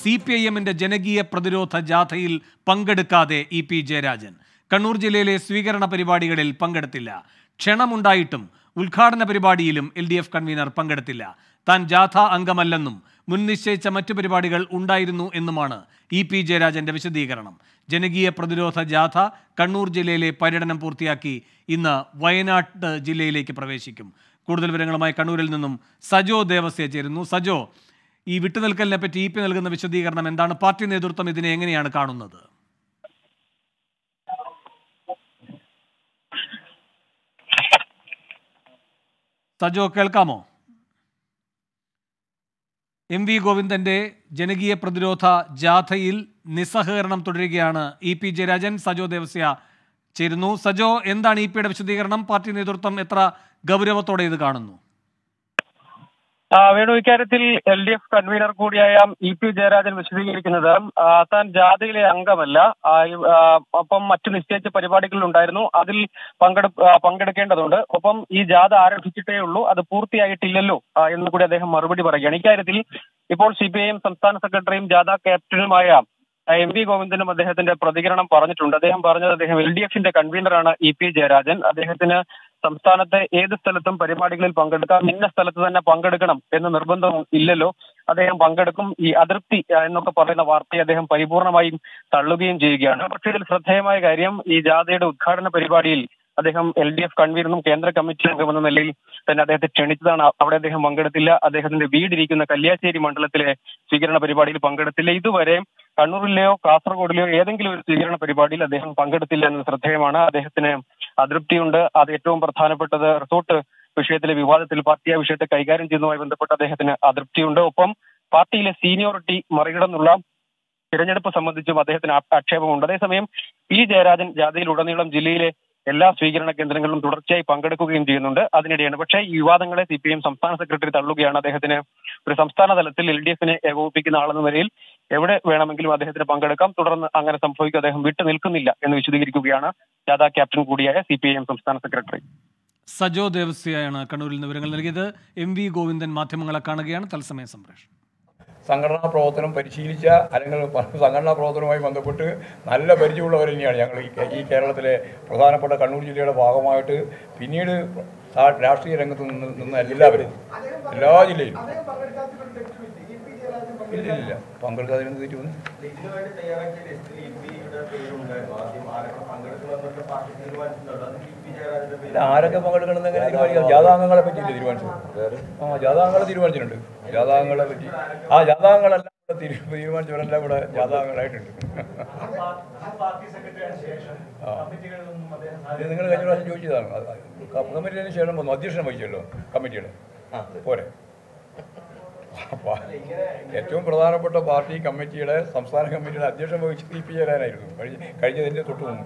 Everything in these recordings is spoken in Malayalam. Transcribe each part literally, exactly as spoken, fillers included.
സി പി ഐ എമ്മിന്റെ ജനകീയ പ്രതിരോധ ജാഥയിൽ പങ്കെടുക്കാതെ ഇ പി ജയരാജൻ. കണ്ണൂർ ജില്ലയിലെ സ്വീകരണ പരിപാടികളിൽ പങ്കെടുത്തില്ല. ക്ഷണമുണ്ടായിട്ടും ഉദ്ഘാടന പരിപാടിയിലും എൽ ഡി എഫ് കൺവീനർ പങ്കെടുത്തില്ല. താൻ ജാഥ അംഗമല്ലെന്നും മുൻ നിശ്ചയിച്ച മറ്റു പരിപാടികൾ ഉണ്ടായിരുന്നു എന്നുമാണ് ഇ പി ജയരാജന്റെ വിശദീകരണം. ജനകീയ പ്രതിരോധ ജാഥ കണ്ണൂർ ജില്ലയിലെ പര്യടനം പൂർത്തിയാക്കി ഇന്ന് വയനാട് ജില്ലയിലേക്ക് പ്രവേശിക്കും. കൂടുതൽ വിവരങ്ങളുമായി കണ്ണൂരിൽ നിന്നും സജോ ദേവസ്യ ചേരുന്നു. സജോ, ഈ വിട്ടുനിൽക്കലിനെ പറ്റി ഇ പി നൽകുന്ന വിശദീകരണം എന്താണ്? പാർട്ടി നേതൃത്വം ഇതിനെ എങ്ങനെയാണ് കാണുന്നത്? സജോ, കേൾക്കാമോ? എം വി ഗോവിന്ദന്റെ ജനകീയ പ്രതിരോധ ജാഥയിൽ നിസ്സഹകരണം തുടരുകയാണ് ഇ പി ജയരാജൻ. സജോ ദേവസ്യ ചേരുന്നു. സജോ, എന്താണ് ഇ പിയുടെ വിശദീകരണം? പാർട്ടി നേതൃത്വം എത്ര ഗൗരവത്തോടെ ഇത് കാണുന്നു? വേണു, ഇക്കാര്യത്തിൽ എൽ ഡി എഫ് കൺവീനർ കൂടിയായ ഇ പി ജയരാജൻ വിശദീകരിക്കുന്നത് താൻ ജാഥയിലെ അംഗമല്ല, ഒപ്പം മറ്റു നിശ്ചയിച്ച പരിപാടികൾ ഉണ്ടായിരുന്നു, അതിൽ പങ്കെടു പങ്കെടുക്കേണ്ടതുണ്ട് ഒപ്പം ഈ ജാഥ ആരംഭിച്ചിട്ടേ ഉള്ളൂ, അത് പൂർത്തിയായിട്ടില്ലല്ലോ എന്ന് കൂടി അദ്ദേഹം മറുപടി പറയുകയാണ്. ഇക്കാര്യത്തിൽ ഇപ്പോൾ സി പി ഐ എം സംസ്ഥാന സെക്രട്ടറിയും ജാഥ ക്യാപ്റ്റനുമായ എം വി ഗോവിന്ദനും അദ്ദേഹത്തിന്റെ പ്രതികരണം പറഞ്ഞിട്ടുണ്ട്. അദ്ദേഹം പറഞ്ഞത് അദ്ദേഹം എൽ ഡി എഫിന്റെ കൺവീനറാണ് ഇ പി ജയരാജൻ. അദ്ദേഹത്തിന് സംസ്ഥാനത്തെ ഏത് സ്ഥലത്തും പരിപാടികളിൽ പങ്കെടുക്കാം, ഇന്ന സ്ഥലത്ത് തന്നെ പങ്കെടുക്കണം എന്ന് നിർബന്ധം ഇല്ലല്ലോ, അദ്ദേഹം പങ്കെടുക്കും. ഈ അതൃപ്തി എന്നൊക്കെ പറയുന്ന വാർത്തയെ അദ്ദേഹം പരിപൂർണമായും തള്ളുകയും ചെയ്യുകയാണ്. പക്ഷേ ഇതിൽ ശ്രദ്ധേയമായ കാര്യം, ഈ ജാഥയുടെ ഉദ്ഘാടന പരിപാടിയിൽ അദ്ദേഹം എൽ ഡി എഫ് കൺവീനറും കേന്ദ്ര കമ്മിറ്റി അംഗമെന്ന നിലയിൽ തന്നെ അദ്ദേഹത്തെ ക്ഷണിച്ചതാണ്. അവിടെ അദ്ദേഹം പങ്കെടുത്തില്ല. അദ്ദേഹത്തിന്റെ വീടിരിക്കുന്ന കല്യാശ്ശേരി മണ്ഡലത്തിലെ സ്വീകരണ പരിപാടിയിൽ പങ്കെടുത്തില്ല. ഇതുവരെ കണ്ണൂരിലെയോ കാസർഗോഡിലെയോ ഏതെങ്കിലും ഒരു സ്വീകരണ പരിപാടിയിൽ അദ്ദേഹം പങ്കെടുത്തില്ല എന്നത് ശ്രദ്ധേയമാണ്. അദ്ദേഹത്തിന് അതൃപ്തിയുണ്ട്. അത് ഏറ്റവും പ്രധാനപ്പെട്ടത് റിസോർട്ട് വിഷയത്തിലെ വിവാദത്തിൽ പാർട്ടി ആ വിഷയത്തെ കൈകാര്യം ചെയ്യുന്നതുമായി ബന്ധപ്പെട്ട് അദ്ദേഹത്തിന് അതൃപ്തിയുണ്ട്. ഒപ്പം പാർട്ടിയിലെ സീനിയോറിറ്റി മറികടന്നുള്ള തിരഞ്ഞെടുപ്പ് സംബന്ധിച്ചും അദ്ദേഹത്തിന് ആക്ഷേപമുണ്ട്. അതേസമയം പി ജയരാജൻ ജാഥയിലുടനീളം ജില്ലയിലെ എല്ലാ സ്വീകരണ കേന്ദ്രങ്ങളിലും തുടർച്ചയായി പങ്കെടുക്കുകയും ചെയ്യുന്നുണ്ട്. അതിനിടെയാണ് പക്ഷേ ഈ വിവാദങ്ങളെ സി പി എം സംസ്ഥാന സെക്രട്ടറി തള്ളുകയാണ്. അദ്ദേഹത്തിന് ഒരു സംസ്ഥാന തലത്തിൽ എൽ ഡി എഫിനെ ഏകോപിപ്പിക്കുന്ന ആളെന്ന നിലയിൽ എവിടെ വേണമെങ്കിലും അദ്ദേഹത്തിന് പങ്കെടുക്കാം, തുടർന്ന് അങ്ങനെ സംഭവിക്കും, അദ്ദേഹം വിട്ടു നിൽക്കുന്നില്ല എന്ന് വിശദീകരിക്കുകയാണ് ജാഥ ക്യാപ്റ്റൻ കൂടിയായ സി പി ഐ എം സംസ്ഥാന സെക്രട്ടറി. സജോ ദേവസ്യയാണ് കണ്ണൂരിൽ നിന്ന് വിവരങ്ങൾ നൽകിയത്. എം വി ഗോവിന്ദൻ മാധ്യമങ്ങളെ കാണുകയാണ്. തത്സമയ സംപ്രേഷണം. സംഘടനാ പ്രവർത്തനം പരിശീലിച്ച അല്ലെങ്കിൽ സംഘടനാ പ്രവർത്തനവുമായി ബന്ധപ്പെട്ട് നല്ല പരിചയമുള്ളവർ തന്നെയാണ് ഞങ്ങൾ ഈ കേരളത്തിലെ പ്രധാനപ്പെട്ട കണ്ണൂർ ജില്ലയുടെ ഭാഗമായിട്ട് പിന്നീട് രാഷ്ട്രീയ രംഗത്ത് നിന്ന് നിന്ന എല്ലാവരും എല്ലാ ജില്ലയിലും ഇല്ല ഇല്ല പങ്കെടുക്കാതിരുന്ന് തെറ്റുന്നു. ആരൊക്കെ പങ്കെടുക്കണമെന്ന് എങ്ങനെ തീരുമാനിക്കാം? ജാഥാംഗങ്ങളെ പറ്റിയില്ല തീരുമാനിച്ചത്. ആ ജാഥാംഗങ്ങളെ തീരുമാനിച്ചിട്ടുണ്ട്. ജാഥാംഗങ്ങളെ പറ്റി ആ ജാഥാംഗങ്ങളെല്ലാം ഇവിടെ തീരുമാനിച്ചവരെല്ലാം ഇവിടെ ജാഥാംഗങ്ങളായിട്ടുണ്ട്. നിങ്ങൾ കഴിഞ്ഞ പ്രാവശ്യം ചോദിച്ചതാണ്. കമ്മിറ്റിന് ശേഷം വന്നു അധ്യക്ഷൻ വഹിച്ചല്ലോ കമ്മിറ്റിയുടെ പോരെ. ഏറ്റവും പ്രധാനപ്പെട്ട പാർട്ടി കമ്മിറ്റിയുടെ സംസ്ഥാന കമ്മിറ്റിയുടെ അധ്യക്ഷൻ വഹിച്ച് സി പി ജയരാജനായിരുന്നു കഴിഞ്ഞ കഴിഞ്ഞതിൻ്റെ തൊട്ട് മുമ്പ്.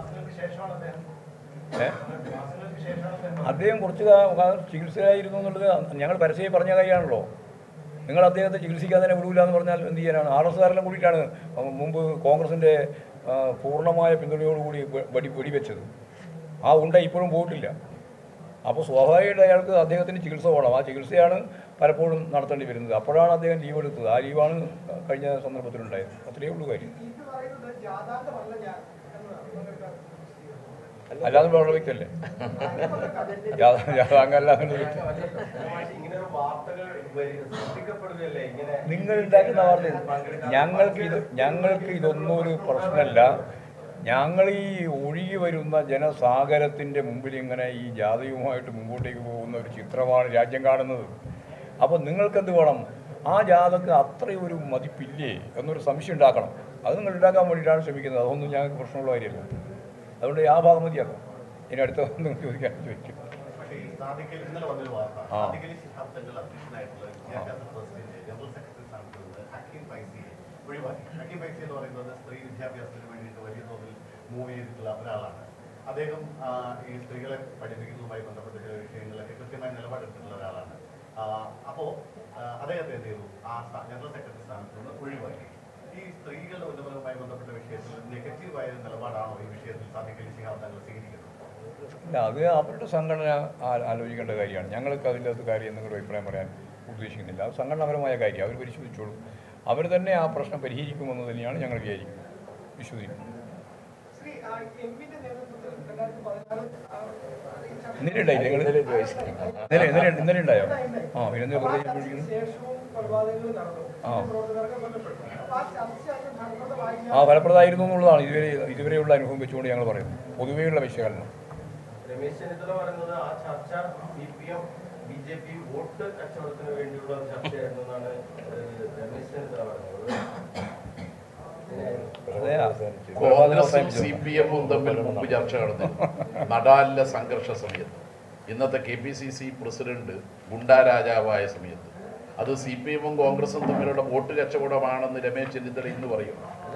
ഏ അദ്ദേഹം കുറച്ച് ചികിത്സയായിരുന്നു എന്നുള്ളത് ഞങ്ങൾ പരസ്യമായി പറഞ്ഞ കാര്യമാണല്ലോ. നിങ്ങൾ അദ്ദേഹത്തെ ചികിത്സിക്കാൻ തന്നെ വിടൂല എന്ന് പറഞ്ഞാൽ എന്ത് ചെയ്യാനാണ്? ആർ എസ് കാരെല്ലാം കൂടിയിട്ടാണ് മുമ്പ് കോൺഗ്രസിൻ്റെ പൂർണ്ണമായ പിന്തുണയോടുകൂടി വെടി വെടിവെച്ചത്. ആ ഉണ്ട ഇപ്പോഴും പോയിട്ടില്ല. അപ്പോൾ സ്വാഭാവികമായിട്ട് അയാൾക്ക് അദ്ദേഹത്തിന് ചികിത്സ വേണം. ആ ചികിത്സയാണ് പലപ്പോഴും നടത്തേണ്ടി വരുന്നത്. അപ്പോഴാണ് അദ്ദേഹം ലീവ് എടുത്തത്. ആ ലീവാണ് കഴിഞ്ഞ സന്ദർഭത്തിലുണ്ടായത്. അത്രയേ ഉള്ളൂ കാര്യം. അല്ലാതെ വേറെ വ്യക്തിയല്ലേ ജാഥാംഗല്ലാതെ നിങ്ങൾ ഉണ്ടാക്കുന്ന വാർത്ത. ഞങ്ങൾക്ക് ഇത് ഞങ്ങൾക്ക് ഇതൊന്നും ഒരു പ്രശ്നമല്ല. ഞങ്ങൾ ഈ ഒഴുകി വരുന്ന ജനസാഗരത്തിൻ്റെ മുമ്പിൽ ഇങ്ങനെ ഈ ജാഥയുമായിട്ട് മുമ്പോട്ടേക്ക് പോകുന്ന ഒരു ചിത്രമാണ് രാജ്യം കാണുന്നത്. അപ്പോൾ നിങ്ങൾക്കെന്ത് വേണം? ആ ജാഥക്ക് അത്രയും ഒരു മതിപ്പില്ലേ എന്നൊരു സംശയം ഉണ്ടാക്കണം. അത് നിങ്ങൾ ഉണ്ടാക്കാൻ വേണ്ടിയിട്ടാണ് ശ്രമിക്കുന്നത്. അതൊന്നും ഞങ്ങൾക്ക് പ്രശ്നമുള്ള കാര്യമല്ല. അതുകൊണ്ട് ആ ഭാഗം മതിയാക്കാം. ഇനി അടുത്ത നിങ്ങൾ ചോദിക്കാൻ ചോദിക്കും. ആ മൂവ് ചെയ്തിട്ടുള്ള ഒരാളാണ് അദ്ദേഹം. ഈ സ്ത്രീകളെ പഠിപ്പിക്കുന്നതുമായി ബന്ധപ്പെട്ട ചില വിഷയങ്ങളിലൊക്കെ കൃത്യമായ നിലപാടെടുത്തിട്ടുള്ള ഒരാളാണ്. അപ്പോൾ അദ്ദേഹത്തെ എന്ത് ചെയ്തു? ആ ജനറൽ സെക്രട്ടറി സ്ഥാനത്ത് നിന്ന് ഒഴിവാക്കി. ഈ സ്ത്രീകളുടെ ഉന്നമനവുമായി ബന്ധപ്പെട്ട വിഷയത്തിൽ നെഗറ്റീവായ നിലപാടാണോ ഈ വിഷയത്തിൽ സാദിഖ് അലി ശിഹാബ് തങ്ങൾ സ്വീകരിക്കുന്നത്? ഇല്ല, അത് അവരുടെ സംഘടന ആലോചിക്കേണ്ട കാര്യമാണ്. ഞങ്ങൾക്ക് അതിൻ്റെ അകത്ത് കാര്യം എന്തെങ്കിലും അഭിപ്രായം പറയാൻ ഉദ്ദേശിക്കുന്നില്ല. അത് സംഘടനാപരമായ കാര്യം അവർ പരിശോധിച്ചോളൂ. അവർ തന്നെ ആ പ്രശ്നം പരിഹരിക്കുമെന്ന് തന്നെയാണ് ഞങ്ങൾ വിചാരിക്കുന്നത്, വിശ്വസിക്കുന്നത്. ഇന്നലെ ഉണ്ടായില്ല നിങ്ങൾ ഇന്നലെ ഇന്നലെ ഇന്നലെ ഉണ്ടായോ? ആ പിന്നെ ആ ആ ഫലപ്രദമായിരുന്നു എന്നുള്ളതാണ് ഇതുവരെ ഇതുവരെയുള്ള അനുഭവം വെച്ചുകൊണ്ട് ഞങ്ങൾ പറയുന്നത്. പൊതുവെയുള്ള വിശകലനം രമേശ് ചെന്നിത്തല പറയുന്നത് ആ ചർച്ച C P M B J P vote കച്ചവടത്തിന് വേണ്ടിയുള്ള ചർച്ചയായിരുന്നു എന്നാണ് രമേശ് ചെന്നിത്തല പറയുന്നത്. കോൺഗ്രസും സി പി എമ്മും തമ്മിൽ മുമ്പ് ചർച്ച നടന്നു നടാലിലെ സംഘർഷ സമയത്ത്. ഇന്നത്തെ K P C C president ഗുണ്ടാ രാജാവായ സമയത്ത് അത് സി പി എമ്മും കോൺഗ്രസും തമ്മിലുള്ള വോട്ട് കച്ചവടമാണെന്ന് രമേശ് ചെന്നിത്തല ഇന്ന് പറയും.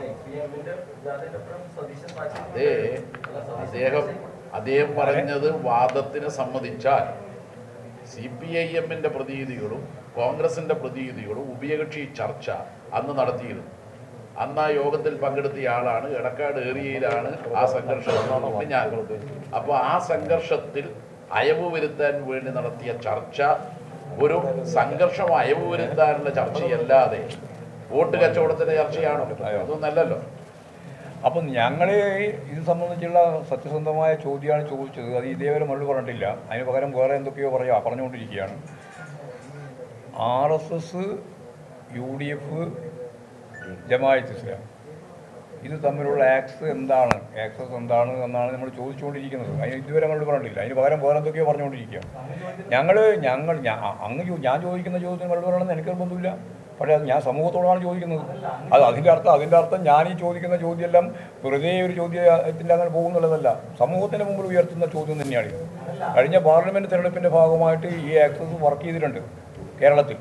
അതേ അദ്ദേഹം അദ്ദേഹം പറഞ്ഞത് വാദത്തിന് സമ്മതിച്ചാൽ സി പി ഐ എമ്മിൻ്റെ പ്രതിനിധികളും കോൺഗ്രസിൻ്റെ പ്രതിനിധികളും ഉഭയകക്ഷി ചർച്ച അന്ന് നടത്തിയിരുന്നു. അന്ന് ആ യോഗത്തിൽ പങ്കെടുത്തിയ ആളാണ്. എടക്കാട് ഏരിയയിലാണ് ആ സംഘർഷം ഞാൻ. അപ്പോൾ ആ സംഘർഷത്തിൽ അയവ് വരുത്താൻ വേണ്ടി നടത്തിയ ചർച്ച ഒരു സംഘർഷം അയവ് വരുത്താനുള്ള ചർച്ചയല്ലാതെ വോട്ട് കച്ചവടത്തിൻ്റെ ചർച്ചയാണോ? അതൊന്നല്ലല്ലോ. അപ്പം ഞങ്ങൾ ഇത് സംബന്ധിച്ചുള്ള സത്യസന്ധമായ ചോദ്യമാണ് ചോദിച്ചത്. അത് ഇതേവരെ മറുപടി പറഞ്ഞിട്ടില്ല. അതിന് പകരം വേറെ എന്തൊക്കെയോ പറയാ പറഞ്ഞുകൊണ്ടിരിക്കുകയാണ്. R S S, U D F, Jamaat Islam ഇത് തമ്മിലുള്ള ആക്സ് എന്താണ്, ആക്സസ് എന്താണ് എന്നാണ് നമ്മൾ ചോദിച്ചുകൊണ്ടിരിക്കുന്നത്. അതിന് ഇതുവരെ മറുപടി പറഞ്ഞിട്ടില്ല. അതിന് പകരം വേറെ എന്തൊക്കെയോ പറഞ്ഞുകൊണ്ടിരിക്കുകയാണ്. ഞങ്ങൾ ഞങ്ങൾ അങ്ങ് ഞാൻ ചോദിക്കുന്ന ചോദ്യത്തിന് മറുപടി പറയണമെന്ന് എനിക്ക് നിർബന്ധമില്ല. പക്ഷേ അത് ഞാൻ സമൂഹത്തോടാണ് ചോദിക്കുന്നത്. അത് അതിൻ്റെ അർത്ഥം അതിൻ്റെ അർത്ഥം ഞാൻ ഈ ചോദിക്കുന്ന ചോദ്യമെല്ലാം വെറുതെ ഒരു ചോദ്യത്തിൻ്റെ അങ്ങനെ പോകുന്നുള്ളതല്ല, സമൂഹത്തിന് മുമ്പിൽ ഉയർത്തുന്ന ചോദ്യം തന്നെയാണ്. കഴിഞ്ഞ പാർലമെൻറ്റ് തെരഞ്ഞെടുപ്പിൻ്റെ ഭാഗമായിട്ട് ഈ ആക്സസ് വർക്ക് ചെയ്തിട്ടുണ്ട് കേരളത്തിൽ.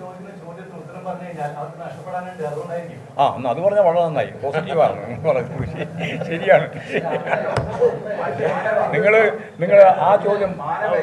ആ എന്നാൽ അത് പറഞ്ഞാൽ വളരെ നന്നായി, പോസിറ്റീവാണ് ശരിയാണ്. നിങ്ങൾ നിങ്ങൾ ആ ചോദ്യം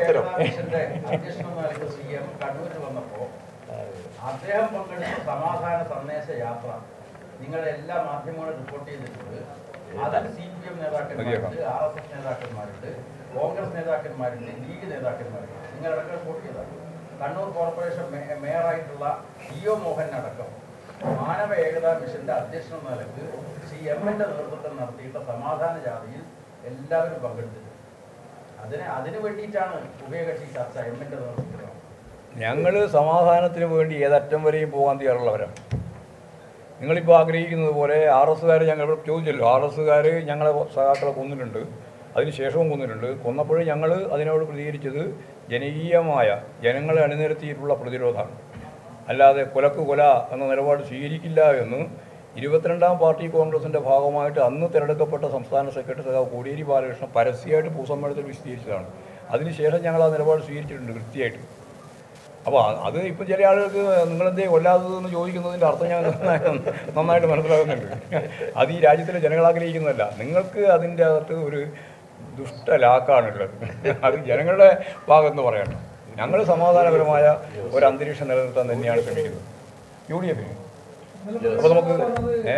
അദ്ദേഹം പങ്കെടുത്ത സമാധാന സന്ദേശ യാത്ര നിങ്ങളുടെ എല്ലാ മാധ്യമങ്ങളും റിപ്പോർട്ട് ചെയ്തിട്ടുണ്ട്. അതിൽ സി പി എം നേതാക്കന്മാരുണ്ട്, ആർ എസ് എസ് നേതാക്കന്മാരുണ്ട്, കോൺഗ്രസ് നേതാക്കന്മാരുണ്ട്, ലീഗ് നേതാക്കന്മാരുണ്ട്. നിങ്ങളടക്കം റിപ്പോർട്ട് ചെയ്തതാണ്. കണ്ണൂർ കോർപ്പറേഷൻ മേയറായിട്ടുള്ള ഇ ഒ മോഹൻ അടക്കം മാനവ ഏകതാ മിഷന്റെ അധ്യക്ഷ നിലക്ക് ശ്രീ എമ്മിന്റെ നേതൃത്വത്തിൽ നടത്തിയിട്ടുള്ള സമാധാന ജാഥയിൽ എല്ലാവരും പങ്കെടുത്തിട്ടുണ്ട്. അതിന് അതിനു വേണ്ടിയിട്ടാണ് ഉഭയകക്ഷി ചർച്ച എമ്മിന്റെ നേതൃത്വത്തിൽ. ഞങ്ങൾ സമാധാനത്തിന് വേണ്ടി ഏതറ്റം വരെയും പോകാൻ തയ്യാറുള്ളവരാണ്. നിങ്ങളിപ്പോൾ ആഗ്രഹിക്കുന്നത് പോലെ ആർ എസ്സുകാർ ഞങ്ങൾ ഇവിടെ ചോദിച്ചല്ലോ, ആർ എസ്സുകാർ ഞങ്ങളെ സഹാക്കളെ കൊന്നിട്ടുണ്ട്, അതിന് ശേഷവും കൊന്നിട്ടുണ്ട്. കൊന്നപ്പോഴും ഞങ്ങൾ അതിനോട് പ്രതികരിച്ചത് ജനകീയമായ ജനങ്ങളെ അണിനിരത്തിയിട്ടുള്ള പ്രതിരോധമാണ്, അല്ലാതെ കൊലക്ക് കൊല എന്ന നിലപാട് സ്വീകരിക്കില്ല എന്ന് ഇരുപത്തിരണ്ടാം പാർട്ടി കോൺഗ്രസിൻ്റെ ഭാഗമായിട്ട് അന്ന് തിരഞ്ഞെടുക്കപ്പെട്ട സംസ്ഥാന സെക്രട്ടറി സഖാവ് കോടിയേരി ബാലകൃഷ്ണൻ പരസ്യമായിട്ട് പൊതുസമ്മേളനത്തിൽ വിശദീകരിച്ചതാണ്. അതിനുശേഷം ഞങ്ങൾ ആ നിലപാട് സ്വീകരിച്ചിട്ടുണ്ട് കൃത്യമായിട്ട്. അപ്പോൾ അത് ഇപ്പം ചില ആളുകൾക്ക് നിങ്ങളെന്തേ കൊല്ലാത്തതെന്ന് ചോദിക്കുന്നതിൻ്റെ അർത്ഥം ഞാൻ നന്നായിട്ട് മനസ്സിലാകുന്നുണ്ട്. അത് ഈ രാജ്യത്തിലെ ജനങ്ങൾ ആഗ്രഹിക്കുന്നതല്ല. നിങ്ങൾക്ക് അതിൻ്റെ അകത്ത് ഒരു ദുഷ്ടലാക്കാണുള്ളത്. അത് ജനങ്ങളുടെ ഭാഗമെന്ന് പറയണം. ഞങ്ങൾ സമാധാനപരമായ ഒരു അന്തരീക്ഷം നിലനിർത്താൻ തന്നെയാണ് ശ്രമിക്കുന്നത് യു ഡി എഫിന്. അപ്പോൾ നമുക്ക് ഏ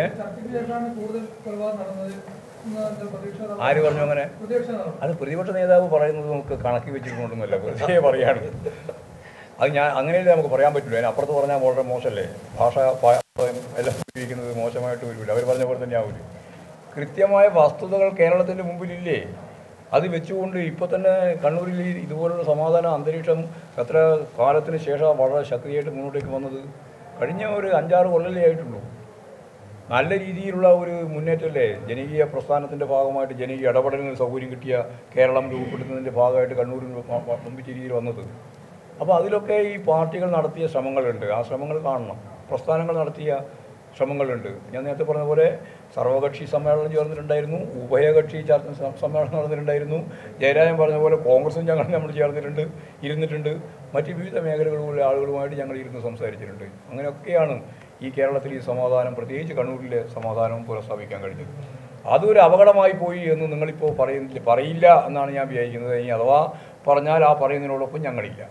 ആര് പറഞ്ഞു അങ്ങനെ? അത് പ്രതിപക്ഷ നേതാവ് പറയുന്നത് നമുക്ക് കണക്കി വെച്ചിട്ടുണ്ടെന്നല്ല, വെറുതെ പറയാണ്. അത് ഞാൻ അങ്ങനെയല്ലേ നമുക്ക് പറയാൻ പറ്റില്ല. അതിന് അപ്പുറത്ത് പറഞ്ഞാൽ വളരെ മോശമല്ലേ, ഭാഷ എല്ലാം ഉപയോഗിക്കുന്നത് മോശമായിട്ട് വരില്ല. അവർ പറഞ്ഞ പോലെ തന്നെ ആവില്ല. കൃത്യമായ വസ്തുതകൾ കേരളത്തിൻ്റെ മുമ്പിലില്ലേ? അത് വെച്ചുകൊണ്ട് ഇപ്പോൾ തന്നെ കണ്ണൂരിൽ ഇതുപോലുള്ള സമാധാന അന്തരീക്ഷം എത്ര കാലത്തിന് ശേഷം വളരെ ശക്തിയായിട്ട് മുന്നോട്ടേക്ക് വന്നത്? കഴിഞ്ഞ ഒരു അഞ്ചാറ് കൊല്ലലേ ആയിട്ടുള്ളൂ. നല്ല രീതിയിലുള്ള ഒരു മുന്നേറ്റമല്ലേ ജനകീയ പ്രസ്ഥാനത്തിൻ്റെ ഭാഗമായിട്ട് ജനകീയ ഇടപെടലിന് സൗകര്യം കിട്ടിയ കേരളം രൂപപ്പെടുത്തുന്നതിൻ്റെ ഭാഗമായിട്ട് കണ്ണൂരിൽ പമ്പിച്ച രീതിയിൽ വന്നത്. അപ്പോൾ അതിലൊക്കെ ഈ പാർട്ടികൾ നടത്തിയ ശ്രമങ്ങളുണ്ട്. ആ ശ്രമങ്ങൾ കാണണം. പ്രസ്ഥാനങ്ങൾ നടത്തിയ ശ്രമങ്ങളുണ്ട്. ഞാൻ നേരത്തെ പറഞ്ഞ പോലെ സർവകക്ഷി സമ്മേളനം ചേർന്നിട്ടുണ്ടായിരുന്നു, ഉഭയകക്ഷി ചർച്ച സമ്മേളനം നടന്നിട്ടുണ്ടായിരുന്നു. ജയരാജൻ പറഞ്ഞ പോലെ കോൺഗ്രസും ഞങ്ങൾ നമ്മൾ ചേർന്നിട്ടുണ്ട്, ഇരുന്നിട്ടുണ്ട്. മറ്റ് വിവിധ മേഖലകളിലുള്ള ആളുകളുമായിട്ട് ഞങ്ങൾ ഇരുന്ന് സംസാരിച്ചിട്ടുണ്ട്. അങ്ങനെയൊക്കെയാണ് ഈ കേരളത്തിൽ ഈ സമാധാനം, പ്രത്യേകിച്ച് കണ്ണൂരിലെ സമാധാനവും പുനഃസ്ഥാപിക്കാൻ കഴിഞ്ഞത്. അതൊരു അപകടമായി പോയി എന്ന് നിങ്ങളിപ്പോൾ പറയുന്നില്ല പറയില്ല എന്നാണ് ഞാൻ വിചാരിക്കുന്നത്. ഇനി അഥവാ പറഞ്ഞാൽ ആ പറയുന്നതിനോടൊപ്പം ഞങ്ങളില്ല.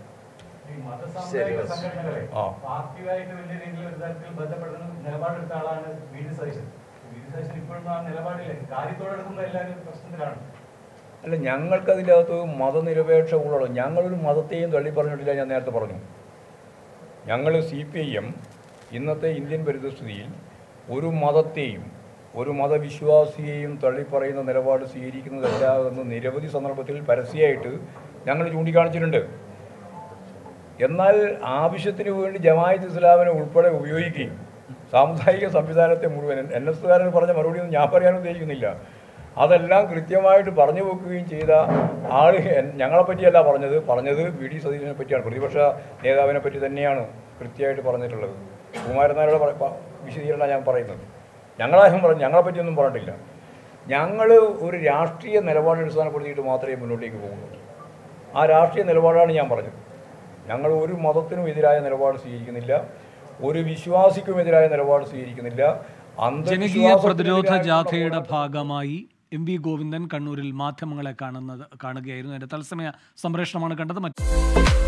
ആ പാർട്ടിയുമായിട്ട് വലിയ രീതിയിൽ ഒരു തരത്തിൽ ബന്ധപ്പെടുന്ന നിലപാടെടുത്ത ആളാണ് V D Satheesan. V D Satheesan ഇപ്പോഴും ആ നിലപാടില്ല, കാര്യത്തോടെടുക്കുന്ന എല്ലാവരും പ്രശ്നത്തിലാണ്. അല്ല, ഞങ്ങൾക്കതിൻ്റെ അകത്ത് മതനിരപേക്ഷ ഉള്ളൂ. ഞങ്ങളൊരു മതത്തെയും തള്ളി പറഞ്ഞിട്ടില്ല. ഞാൻ നേരത്തെ പറഞ്ഞു, ഞങ്ങൾ സി പി ഐ എം ഇന്നത്തെ ഇന്ത്യൻ പരിതസ്ഥിതിയിൽ ഒരു മതത്തെയും ഒരു മതവിശ്വാസിയെയും തള്ളിപ്പറയുന്ന നിലപാട് സ്വീകരിക്കുന്നതല്ല എന്ന് നിരവധി സന്ദർഭത്തിൽ പരസ്യമായിട്ട് ഞങ്ങൾ ചൂണ്ടിക്കാണിച്ചിട്ടുണ്ട്. എന്നാൽ ആവശ്യത്തിന് വേണ്ടി ജമാഅത്ത് ഇസ്ലാമിനെ ഉൾപ്പെടെ ഉപയോഗിക്കുകയും സാമുദായിക സംവിധാനത്തെ മുഴുവൻ എൻ എസ് കാരൻ പറഞ്ഞ മറുപടിയൊന്നും ഞാൻ പറയാൻ ഉദ്ദേശിക്കുന്നില്ല, അതെല്ലാം കൃത്യമായിട്ട് പറഞ്ഞു വെക്കുകയും ചെയ്ത ആൾ ഞങ്ങളെ പറ്റിയല്ല പറഞ്ഞത് പറഞ്ഞത് വി ഡി സതീശനെ പറ്റിയാണ്, പ്രതിപക്ഷ നേതാവിനെ പറ്റി തന്നെയാണ് കൃത്യമായിട്ട് പറഞ്ഞിട്ടുള്ളത്. കുമാരനാരുടെ വിശദീകരണം ഞാൻ പറയുന്നത്. ഞങ്ങളാരും പറഞ്ഞു ഞങ്ങളെ പറ്റിയൊന്നും പറഞ്ഞിട്ടില്ല. ഞങ്ങൾ ഒരു രാഷ്ട്രീയ നിലപാട് അടിസ്ഥാനപ്പെടുത്തിയിട്ട് മാത്രമേ മുന്നോട്ടേക്ക് പോകുന്നുള്ളൂ. ആ രാഷ്ട്രീയ നിലപാടാണ് ഞാൻ പറഞ്ഞത്. ഞങ്ങൾ ഒരു മതത്തിനും എതിരായ നിലപാട് സ്വീകരിക്കുന്നില്ല, ഒരു വിശ്വാസിക്കുമെതിരായ നിലപാട് സ്വീകരിക്കുന്നില്ല. ജനകീയ പ്രതിരോധ ജാഥയുടെ ഭാഗമായി എം വി ഗോവിന്ദൻ കണ്ണൂരിൽ മാധ്യമങ്ങളെ കാണുന്നത് കാണുകയായിരുന്നു. അതിന്റെ തത്സമയ സംപ്രേഷണമാണ് കണ്ടത്.